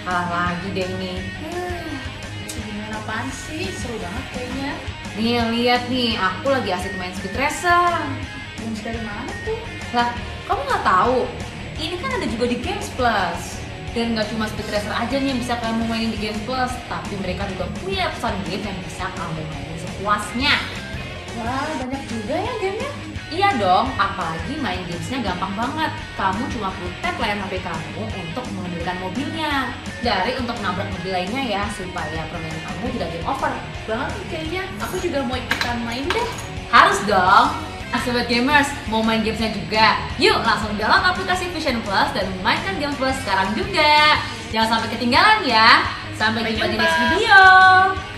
kalah lagi deh ini. Gimana apaan sih? Seru banget kayaknya. Nih, lihat nih, aku lagi asik main Speed Racer. Games dari mana tuh? Lah, kamu nggak tahu? Ini kan ada juga di Games Plus. Dan nggak cuma Speed Racer aja nih yang bisa kamu mainin di Games Plus, tapi mereka juga punya pesan game yang bisa kamu mainin sepuasnya. Wah, banyak juga ya gamenya. Iya dong, apalagi main gamesnya gampang banget. Kamu cuma perlu tap layar HP kamu untuk mengendalikan mobilnya. Dari untuk nabrak mobil lainnya ya, supaya permainan kamu tidak game over. Banget nih kayaknya. Aku juga mau ikutan main deh. Harus dong. Nah, Sobat Gamers, mau main gamesnya juga? Yuk langsung download aplikasi Vision Plus dan mainkan Games Plus sekarang juga. Jangan sampai ketinggalan ya. Sampai jumpa di next video.